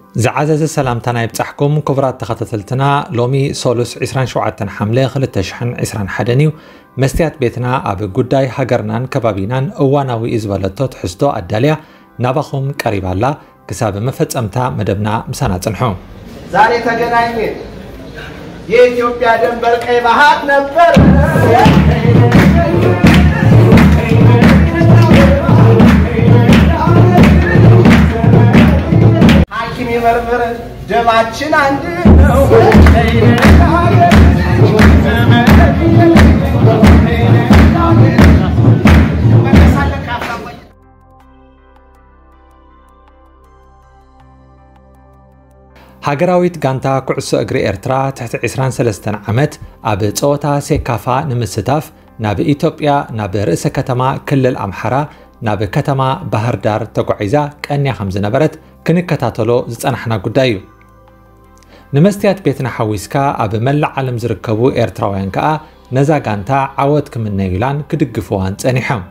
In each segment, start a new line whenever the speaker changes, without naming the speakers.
زعزز السلام تناي بصحكم كبرات تخطتلتنا لومي سولوس 27 حمله 2021 مستيات بيتنا اب غداي هاجرنان كبابينان اواناوي ازبلتو تحسدو اداليا نابخم قريبالا كساب مفصمتا مدبنا مسانا صنحو
زاري تغنايني የኢትዮጵያ ድንበር ቀይ ባህር ነበር ሐኪም ይመርመር ደማችን አንድ ነው
ሃገራዊት ጋንታ ኩዕሶ እግሪ ኤርትራ ትሕቲ 23 ዓመት ኣብ ጾታ ሴካፋ ንምስታፍ ናብ ኢትዮጵያ ናብ ርእሰ ከተማ ክልል ኣምሓራ ናብ ከተማ ባህርዳር ተጓዒዛ ቀንያ ከም ዝነበረት ክንከታተሎ ዝጸናሕና ጉዳይ እዩ ንመስትያት ቤትና ሓዊስካ ኣብ መላእ ዓለም ዝርከቡ ኤርትራውያን ከዓ ነዛ ጋንታ ዓወት ክምነዩላን ክድግፍዋን ጸኒሖም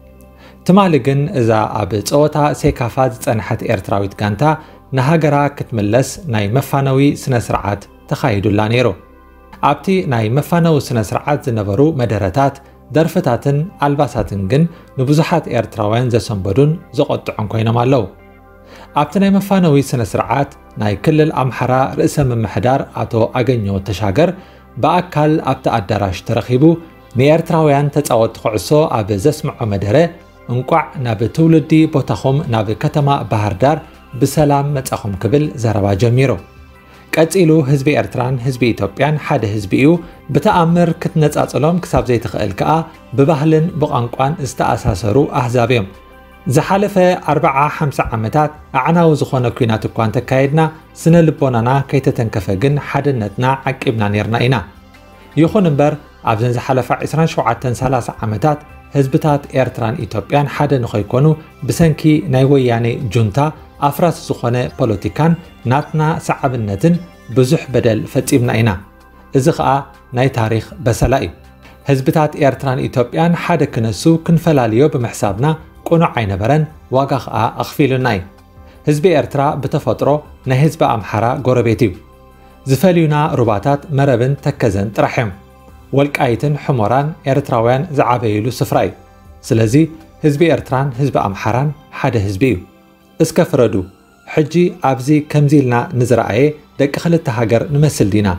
ትማሊ ግን እዛ ኣብ ጾታ ሴካፋ ዝጸንሐት ኤርትራዊት ጋንታ ንሃገራ ክትምለስ ናይ መፋነዊ ስነ ስርዓት ተኻይዱላ ነይሩ ኣብቲ ናይ መፋነዊ ስነ ስርዓት ዝነበሩ መደረታት ደርፍታትን ኣልባሳትን ግን ንብዙሓት ኤርትራውያን ዘሰንበዱን ዘቆጥዑን ኮይኖም ኣለዉ ኣብቲ ናይ መፋነዊ ስነ ስርዓት ናይ ክልል ኣምሓራ ርእሰ ምምሕዳር ኣቶ ኣገኘሁ ተሻገር ብኣካል ኣብቲ ኣዳራሽ ተረኺቡ ንኤርትራውያን ተፃወቲ ኩዕሶ ኣብ ዘስምዖ መደረ እንቋዕ ናብ ትውልዲ ቦታኹም ናብ ከተማ ባህርዳር بسلام متصخم كبل زربا جميرو قصيلو حزب ኤርትራን حزب ኢትዮጵያን ሓደ ህዝቢ እዩ بتأمر ክትነጻጽሎም ክሳብ ዘይትኽእል ከኣ ብባህልን ብቋንቋን ዝተኣሳሰሩ ኣህዛብ እዮም ዝሓለፈ 40-50 ዓመታት ኣዕናዊ ዝኾነ ኩናት እኳ እንተካየድና ስነ ልቦናና ከይተተንከፈ ግን ሓድነትና ዓቂብና ነርና ኢና ይኹን እምበር ኣብዘን ዝሓለፈ 27-30 ዓመታት ህዝብታት ኤርትራን ኢትዮጵያን ሓደ ንኸይኮኑ ብሰንኪ ናይ ወያኔ ጁንታ ኣፍራስ ዝኾነ ፖለቲካን ናትና ሰዓብነትን ብዙሕ በደል ፈጺምና ኢና እዚ ከዓ ናይ ታሪኽ በሰላ እዩ ህዝብታት ኤርትራን ኢትዮጵያን ሓደ ክነሱ ክንፈላለዮ ብምሕሳብና ቁኑዕ ኣይነበረን ዋጋ ከዓ ኣኽፊሉና እዩ ህዝቢ ኤርትራ ብተፈጥሮ ናይ ህዝቢ ኣምሓራ ጎረቤት እዩ ዝፈልዩና ሩባታት መረብን ተከዘን ጥራሕ እዮም ወልቃይትን ሕሞራን ኤርትራውያን ዝዓበይሉ ስፍራ እዩ ስለዚ ህዝቢ ኤርትራን ህዝቢ ኣምሓራን ሓደ ህዝቢ እዩ እስከ ፍረዱ ሕጂ ኣብዚ ከምዚልና ንዝረአየ ደቂ ክልተ ሃገር ንመስል ዲና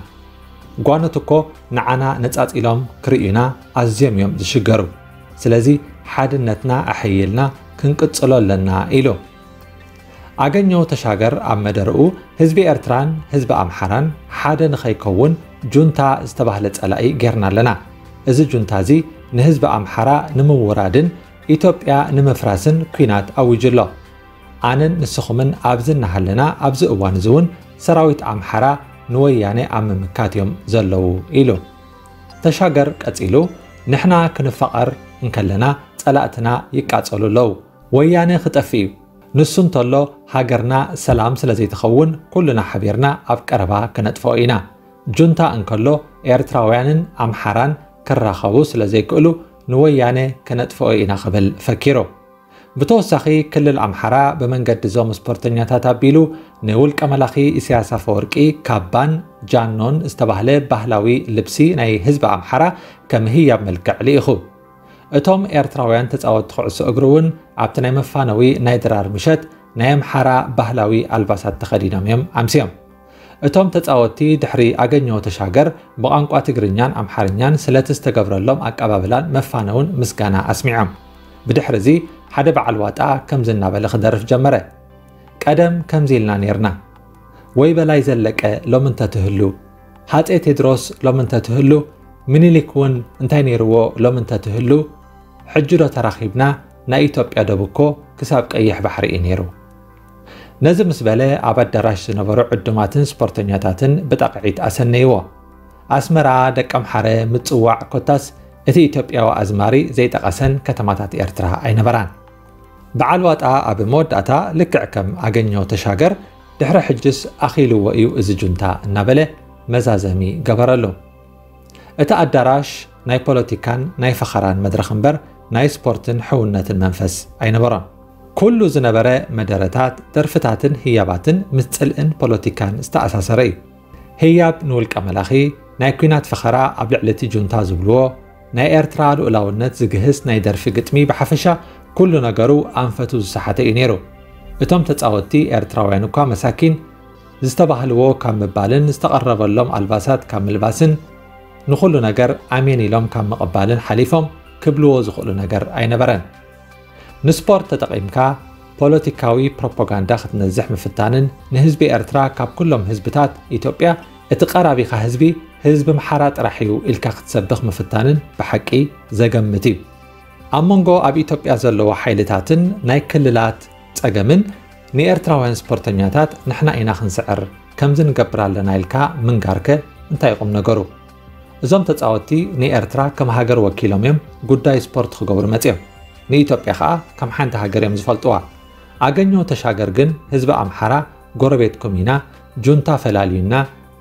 ጓኖትኮ ንዓና ነጻጺሎም ክርእዩና ኣዝዮም እዮም ዝሽገሩ ስለዚ ሓድነትና ኣሕይልና ክንቅጽሎ ኣለና ኢሉ ኣገኘሁ ተሻገር ኣብ መደረኡ ህዝቢ ኤርትራን ህዝቢ ኣምሓራን ሓደ ንኸይከውን ጁንታ ዝተባህለ ጸላኢ ጌርና ኣለና እዚ ጁንታ እዚ ንህዝቢ ኣምሓራ ንምውራድን ኢትዮጵያ ንምፍራስን ኩናት ኣውጅሎ ኣነን ንስኹምን ኣብዚ እናሃለና ኣብዚ እዋን እዚ እውን ሰራዊት ኣምሓራ ንወያኔ ኣብ ምምካት እዮም ዘለዉ ኢሉ ተሻገር ቀጺሉ ንሕና ክንፈቐር እንከለና ጸላእትና ይቃጸሉ ኣለዉ ወያኔ ክጠፊ እዩ ንሱ እንተሎ ሃገርና ሰላም ስለ ዘይትኸውን ኩሉና ሓቢርና ኣብ ቀረባ ክነጥፍኦ ኢና ጁንታ እንከሎ ኤርትራውያንን ኣምሓራን ክራኸቡ ስለ ዘይክእሉ ንወያኔ ክነጥፍኦ ኢና ክብል ፈኪሮ ብተወሳኺ ክልል ኣምሓራ ብመንገዲ ዞም ስፖርተኛታት ኣቢሉ ንውልቀ መላኺ ኢሳያስ ኣፈወርቂ ካባን ጃኖን ዝተባህለ ባህላዊ ልብሲ ናይ ህዝቢ ኣምሓራ ከም ህያብ መልክዕ ልኢኹ እቶም ኤርትራውያን ተፃወቲ ኩዕሶ እግሪ እውን ኣብቲ ናይ መፋነዊ ናይ ድራር ምሸት ናይ ኣምሓራ ባህላዊ ኣልባሳት ተኸዲኖም እዮም ኣምሲዮም እቶም ተፃወቲ ድሕሪ ኣገኘሁ ተሻገር ብቋንቋ ትግርኛን ኣምሓርኛን ስለቲ ዝተገብረሎም ኣቀባብላን መፋነውን ምስጋና ኣስሚዖም ብድሕሪ እዚ ሓደ በዓል ዋጣ ከም ዝናበለ ክደርፍ ጀመረ ቀደም ከምዚ ኢልና ነርና ወይ በላይ ዘለቀ ሎምንተ ትህሉ ሃፄ ቴድሮስ ሎምንተ ትህሉ ምኒልክ እውን እንታይ ነይርዎ ሎምንተ ትህሉ ሕጂ ዶ ተራኺብና ናይ ኢትዮጵያ ደቡኮ ክሳብ ቀይሕ ባሕሪ እዩ ነይሩ ነዚ ምስ በለ ኣብ ኣዳራሽ ዝነበሩ ዕዱማትን ስፖርተኛታትን ብጠቕዒት ኣሰነይዎ ኣስመራ ደቂ ኣምሓረ ምፅዋዕ ኮታስ እቲ ኢትዮጵያዊ ኣዝማሪ ዘይጠቐሰን ከተማታት ኤርትራ ኣይነበራን በዓል ዋጣ ኣብ መወዳእታ ልክዕ ከም ኣገኘሁ ተሻገር ድሕሪ ሕጅስ ኣኺልዎ እዩ እዚ ጁንታ እናበለ መዛዘሚ ገበረሉ እቲ ኣዳራሽ ናይ ፖለቲካን ናይ ፈኸራን መድረኽ እምበር ናይ ስፖርትን ሕውነትን መንፈስ ኣይነበሮን كل ዝነበረ መደረታት ደርፍታትን ህያባትን ምስ ጽልእን ፖለቲካን ዝተኣሳሰረ እዩ ህያብ ንውልቀ መላኺ ናይ ኩናት ፈኸራ ኣብ ልዕሊ ጁንታ ዝብልዎ ናይ ኤርትራ ልኡላውነት ዝግህስ ናይ ደርፊ ግጥሚ ብሓፈሻ ኩሉ ነገሩ ኣንፈቱ ዝሰሓተ እዩ ነይሩ እቶም ተጻወቲ ኤርትራውያን እኳ መሳኪን ዝተባህልዎ ካብ ምባልን ዝተቐረበሎም ኣልባሳት ካብ ምልባስን ንኹሉ ነገር ኣሜን ኢሎም ካብ ምቕባልን ሓሊፎም ክብልዎ ዝኽእሉ ነገር ኣይነበረን ንስፖርት ተጠቒምካ ፖለቲካዊ ፕሮፓጋንዳ ክትነዝሕ ምፍታንን ንህዝቢ ኤርትራ ካብ ኩሎም ህዝብታት ኢትዮጵያ እቲ ቀራቢኻ ህዝቢ ኣምሓራ ጥራሕ እዩ ኢልካ ክትሰብኽ ምፍታንን ብሓቂ ዘገምት እዩ ኣብ መንጎ ኣብ ኢትዮጵያ ዘለዎ ሓይልታትን ናይ ክልላት ጸገምን ንኤርትራውያን ስፖርተኛታት ንሕና ኢና ክንስዕር ከምዚ ንገብር ኣለና ኢልካ ምንጋርከ እንታይ ቁም ነገሩ እዞም ተጻወቲ ንኤርትራ ከም ሃገር ወኪሎም እዮም ጉዳይ ስፖርት ክገብሩ መጽዮም ንኢትዮጵያ ከዓ ከም ሓንቲ ሃገር እዮም ዝፈልጥዋ ኣገኘው ተሻገር ግን ህዝቢ ኣምሓራ ጎረቤትኩም ኢና ጁንታ ፈላልዩና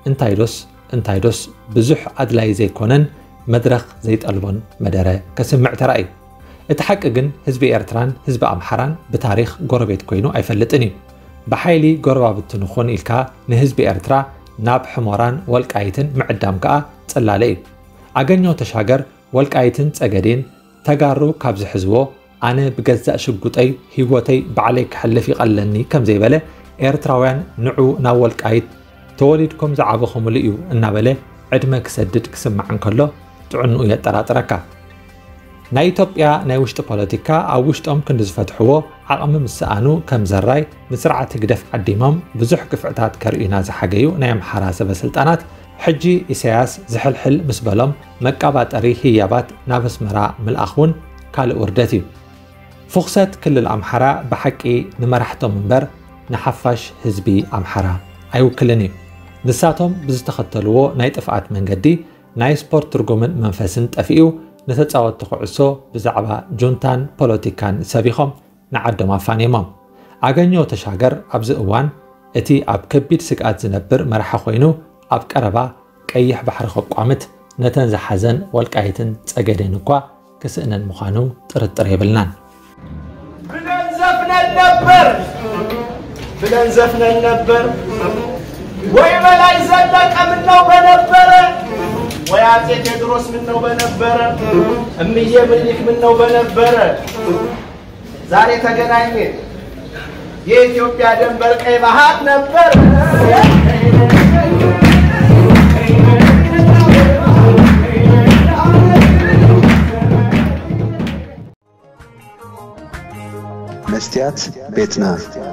እንታይዶስ ብዙሕ ኣድላይ ዘይኮነን መድረኽ ዘይጠልቦን መደረ ከስምዕ ተራእዩ እቲ ሓቂ ግን ህዝቢ ኤርትራን ህዝቢ ኣምሓራን ብታሪኽ ጎረቤት ኮይኑ ኣይፈልጥን እዩ ብሓይሊ ጎረባብቲ ንኹን ኢልካ ንህዝቢ ኤርትራ ናብ ሕሞራን ወልቃይትን ምዕዳም ከዓ ጽላለ እዩ ኣገኘው ተሻገር ወልቃይትን ጸገዴን ተጋሩ ካብ ዝሕዝቦ ኣነ ብገዛእ ሽጉጠይ ህይወተይ ባዕለይ ክሕልፍ ይቐለኒ ከም ዘይበለ ኤርትራውያን ንዑ ናብ ወልቃይት ተወሊድኩም ዝዓበኹምሉ እዩ እናበለ ዕድመ ክሰድድ ክስማዕ እንከሎ ጥዕንኡ የጠራጥረካ ናይ ኢትዮጵያ ናይ ውሽጢ ፖለቲካ ኣብ ውሽጦም ክንዲ ዝፈትሕዎ ዓቕሚ ምስኣኑ ከም ዘራይ ንስርዓት ህግደፍ ዓዲሞም ብዙሕ ክፍዕታት ከርእዩና ዝሓገዩ ናይ ኣምሓራ ሰበስልጣናት ሕጂ ኢሳያስ ዝሕልሕል ምስ በሎም መቃባጠሪ ህያባት ናብ ኣስመራ ምልኣኽ እውን ካልእ ውርደት እዩ ፍኽሰት ክልል ኣምሓራ ብሓቂ ንመራሕቶም እምበር ንሓፋሽ ህዝቢ ኣምሓራ ኣይውክልን እዩ ንሳቶም ብዝተኸተልዎ ናይ ጥፍኣት መንገዲ ናይ ስፖርት ትርጉምን መንፈስን ጠፊኡ ነተጻወቲ ኩዕሶ ብዛዕባ ጁንታን ፖለቲካን ሰቢኾም ንዓዶም ኣፋንየሞም ኣገኘው ተሻገር ኣብዚ እዋን እቲ ኣብ ከቢድ ስግኣት ዝነብር መራሒ ኮይኑ ኣብ ቀረባ ቀይሕ ባሕሪ ኸቋምት ነተን ዝሓዘን ወልቃይትን ጸገደን እኳ ክስእነን ምዃኑ ጥርጥር የብልናን
ብለን ዘፍነን ነበር ወይ በላይ ዘለቀ ምነው በነበረ ወይ አፄ ቴዎድሮስ ምነው በነበረ እምዬ ምኒልክ ምነው በነበረ ዛሬ ተገናኘ የኢትዮጵያ ድንበር ቀይ ባህር ነበር
Mestyat Betna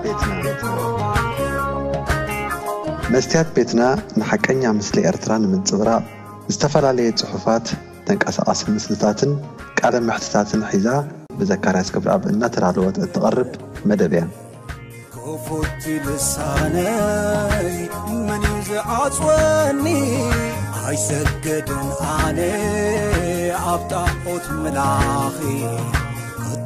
Mestyat Betna ንሐቀኛ ምስሊ ኤርትራን ምንጽብራቕ ዝተፈላለዩ ጽሑፋት ተንቀሳቐሲ ምስልታትን ቃለ መሕትታትን ሒዛ ብዘካርያስ ገብረኣብ እናተራለወት እትቐርብ መደብ እያ كفوت لساني من يزعصوني هاي سجدن علي عبطاقوت ملاخي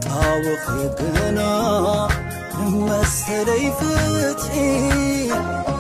قطاوخي قنا مسلي فتحي